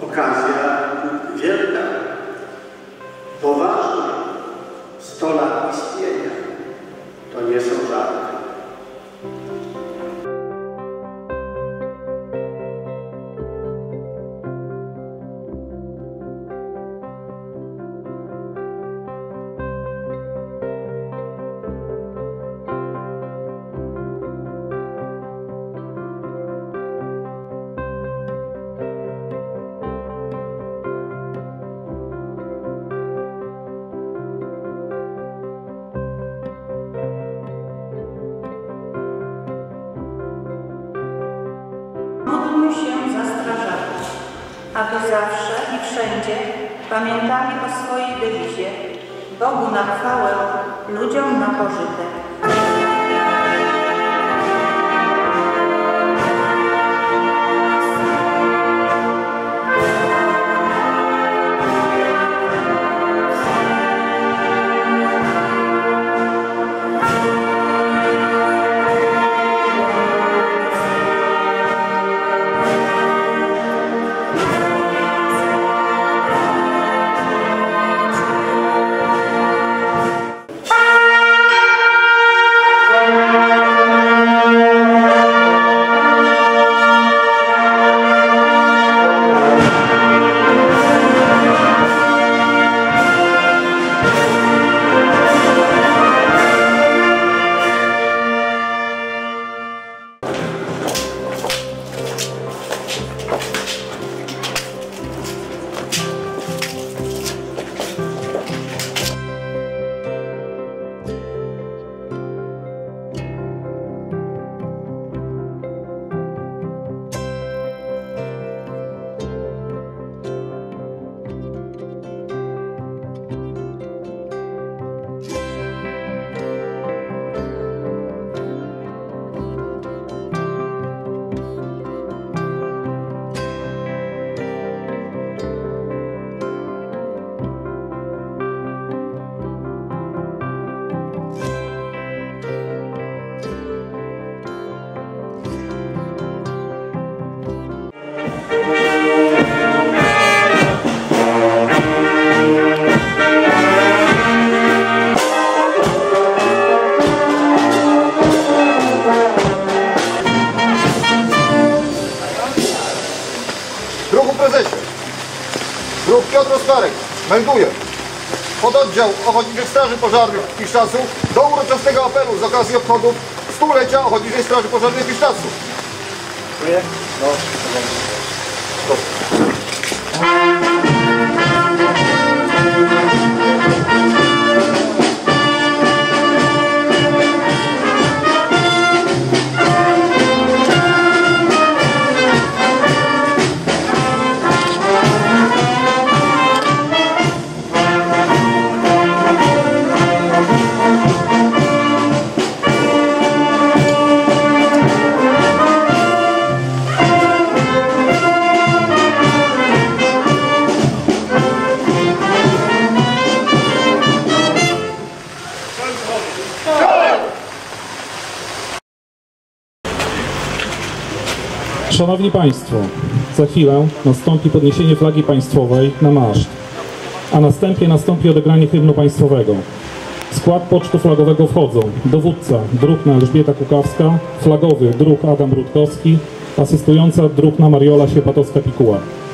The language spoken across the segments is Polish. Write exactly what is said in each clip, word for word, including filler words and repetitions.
okazja wielka, poważna, sto lat istnienia. To nie są żarty. Módlmy się za strażaków, aby zawsze i wszędzie pamiętali o swojej dewizie: Bogu na chwałę, ludziom na pożytek. Druhu prezesie, druk Piotr Oskarek melduje pododdział Ochotniczych Straży Pożarnych w Piszczacu do uroczystego apelu z okazji obchodów stulecia Ochotniczej Straży Pożarnej w Piszczacu. Dziękuję. No, Szanowni Państwo, za chwilę nastąpi podniesienie flagi państwowej na maszt, a następnie nastąpi odegranie hymnu państwowego. W skład pocztu flagowego wchodzą dowódca druhna Elżbieta Kukawska, flagowy druh Adam Rutkowski, asystująca druhna Mariola Siepatowska-Pikuła.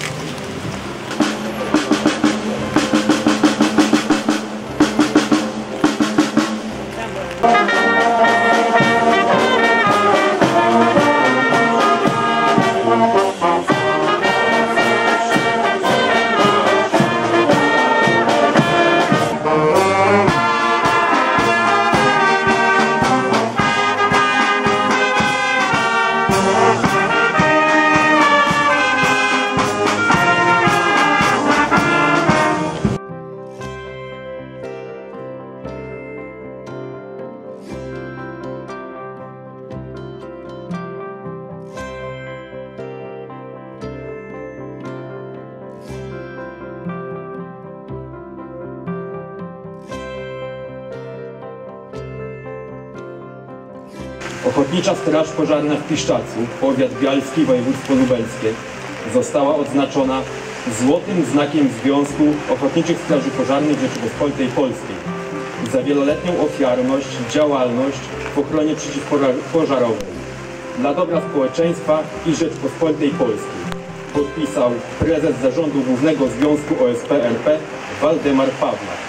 Ochotnicza Straż Pożarna w Piszczacu, powiat bialski, województwo lubelskie, została odznaczona złotym znakiem Związku Ochotniczych Straży Pożarnych Rzeczypospolitej Polskiej za wieloletnią ofiarność, działalność w ochronie przeciwpożarowej dla dobra społeczeństwa i Rzeczypospolitej Polskiej. Podpisał prezes Zarządu Głównego Związku O S P R P Waldemar Pawlak.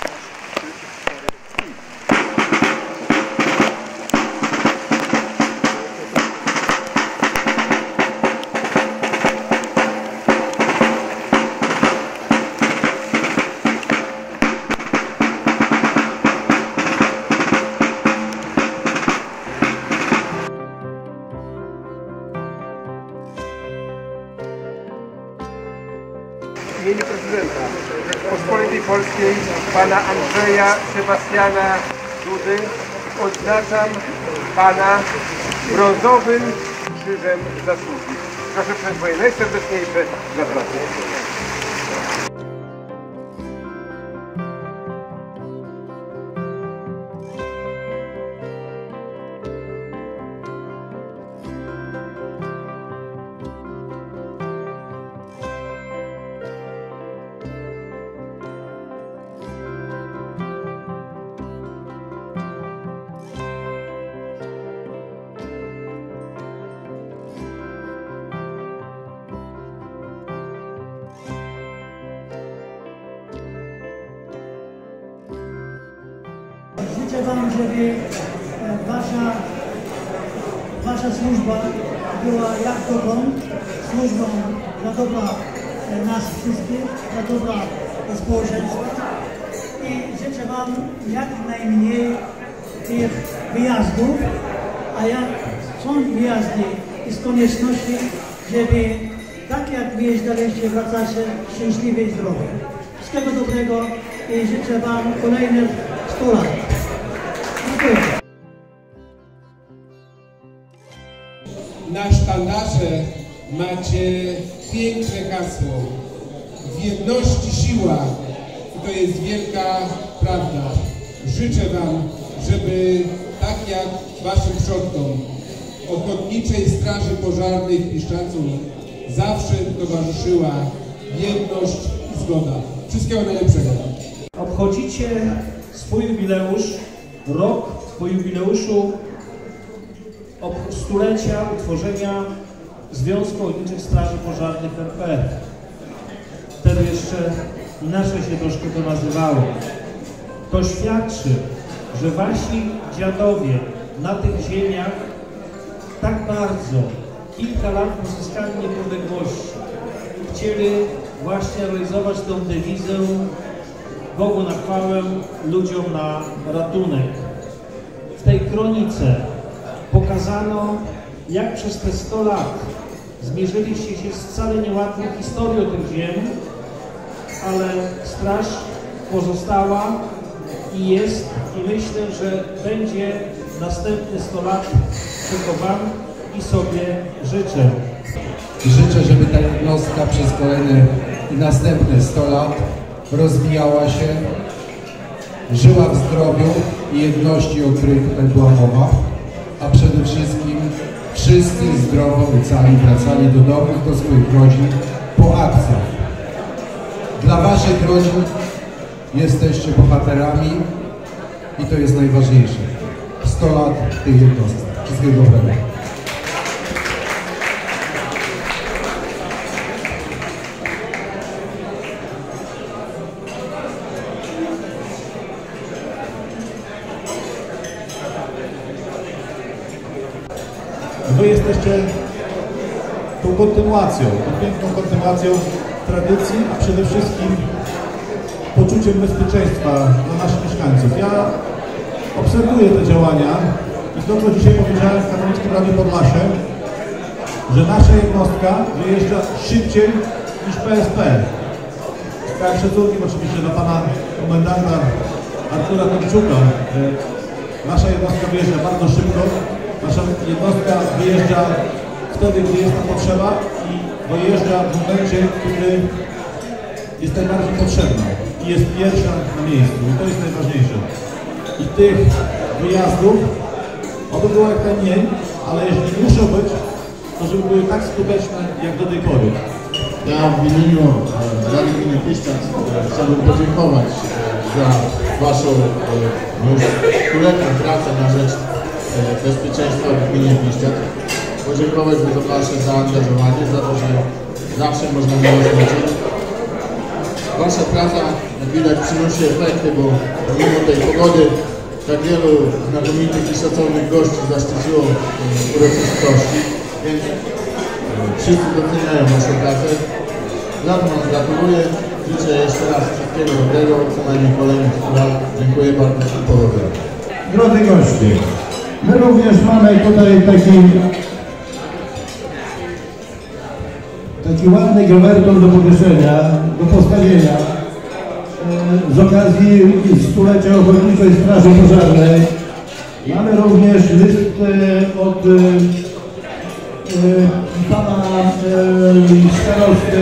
W imieniu prezydenta Rzeczypospolitej Polskiej, pana Andrzeja Sebastiana Dudy, odznaczam pana brązowym krzyżem zasługi. Proszę przyjąć moje najserdeczniejsze gratulacje. Życzę Wam, żeby wasza, wasza służba była jak dotąd służbą dla dobra nas wszystkich, dla dobra społeczeństwa i życzę Wam jak najmniej tych wyjazdów, a jak są wyjazdy i z konieczności, żeby tak jak wyjeżdżaliście, wracacie szczęśliwi i zdrowi. Wszystkiego dobrego i życzę Wam kolejnych sto lat. Dziękuję. Na sztandarze macie piękne hasło: w jedności siła. I to jest wielka prawda. Życzę Wam, żeby tak jak Waszym przodkom Ochotniczej Straży Pożarnej w Piszczancu zawsze towarzyszyła jedność i zgoda. Wszystkiego najlepszego. Obchodzicie swój jubileusz, rok po jubileuszu stulecia utworzenia Związku Ochotniczych Straży Pożarnych R P. Wtedy jeszcze inaczej się troszkę to nazywało. To świadczy, że wasi dziadowie na tych ziemiach tak bardzo kilka lat po uzyskaniu niepodległości chcieli właśnie realizować tą dewizę Bogu na chwałę, ludziom na ratunek. W tej kronice pokazano, jak przez te sto lat zmierzyliście się z wcale niełatwą historią tych ziem, ale straż pozostała i jest, i myślę, że będzie następne sto lat tylko Wam i sobie życzę. Życzę, żeby ta jednostka przez kolejne i następne sto lat rozwijała się, żyła w zdrowiu i jedności, o której tutaj była mowa, a przede wszystkim wszyscy zdrowo i cali wracali do domów, do swoich rodzin po akcjach. Dla Waszych rodzin jesteście bohaterami i to jest najważniejsze. sto lat tych jednostek. Wszystkiego dobrego. Wy jesteście tą kontynuacją, tą piękną kontynuacją tradycji, a przede wszystkim poczuciem bezpieczeństwa dla naszych mieszkańców. Ja obserwuję te działania i to, co dzisiaj powiedziałem w Katolickim Radiu Podlasie, że nasza jednostka wyjeżdża szybciej niż P S P. Tak, szacunkiem oczywiście dla pana komendanta Artura Tomczuka, że nasza jednostka wyjeżdża bardzo szybko. Nasza jednostka wyjeżdża wtedy, gdy jest nam potrzeba i wyjeżdża w momencie, kiedy jest najbardziej potrzebna i jest pierwsza na miejscu. I to jest najważniejsze. I tych wyjazdów, oby było jak najmniej, ale jeżeli muszą być, to żeby były tak skuteczne jak do tej pory. Ja w imieniu Rady Gminy Piszczan chciałbym podziękować za Waszą już stuletnią pracę na rzecz bezpieczeństwa w gminie Piszczan. Podziękować za to Wasze zaangażowanie, za to, że zawsze można na Was liczyć. Wasza praca, jak widać, przynosi efekty, bo mimo tej pogody tak wielu znakomitych i szacownych gości zaszczyciło uroczystości, więc wszyscy doceniają Waszą pracę. Za to Wam gratuluję. Życzę jeszcze raz wszystkiego dobrego, co najmniej kolejnych lat. Dziękuję bardzo i powodzenia. Drodzy goście, my również mamy tutaj taki taki ładny grawerton do powieszenia, do postawienia e, z okazji stulecia Ochotniczej Straży Pożarnej. Mamy również list e, od e, e, pana e, starosty,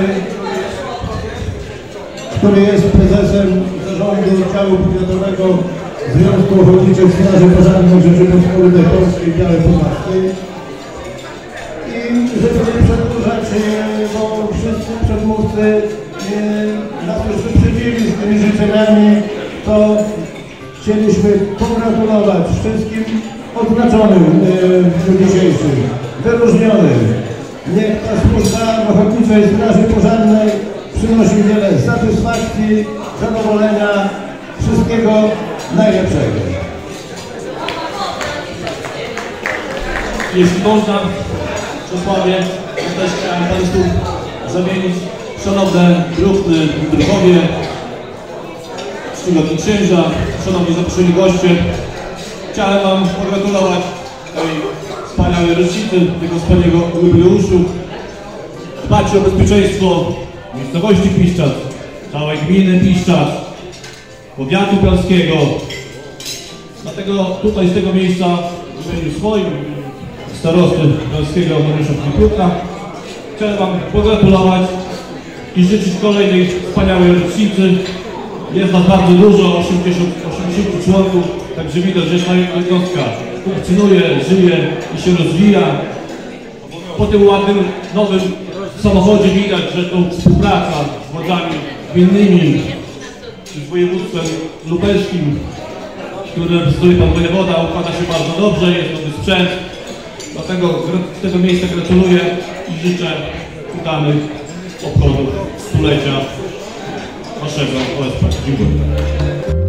który jest prezesem zarządu działu powiatowego Związku Ochotniczych Straży Pożarnych Rzeczypospolitej Polskiej w Białej Podlaskiej. I żeby nie przedłużać, bo wszyscy przedmówcy nas już wyprzedzili z tymi życzeniami, to chcieliśmy pogratulować wszystkim odznaczonym w dniu dzisiejszym, wyróżnionym. Niech ta służba w Ochotniczej Straży Pożarnej przynosi wiele satysfakcji, zadowolenia, wszystkiego najlepszego. Jeśli można, Czesławie, też chciałem Państwu zamienić szanowne druhny druhowie, czcigodni księża, szanowni zaproszeni goście. Chciałem Wam pogratulować tej wspaniałej rocznicy, tego wspaniałego jubileuszu. Dbacie o bezpieczeństwo miejscowości Piszczat, całej gminy Piszczat, powiatu piąskiego. Dlatego tutaj z tego miejsca w imieniu swoim, starosty piąskiego Mariusza Filipiuka, chciałem Wam pogratulować i życzyć kolejnej wspaniałej rocznicy. Jest nas bardzo dużo, osiemdziesiąt, osiemdziesiąt członków, także widać, że ta jednostka funkcjonuje, żyje i się rozwija. Po tym ładnym, nowym samochodzie widać, że tą współpraca z władzami gminnymi, z województwem lubelskim, którym stoi pan wojewoda, układa się bardzo dobrze, jest nowy sprzęt. Dlatego z tego miejsca gratuluję i życzę udanych obchodów stulecia naszego O S P. Dziękuję.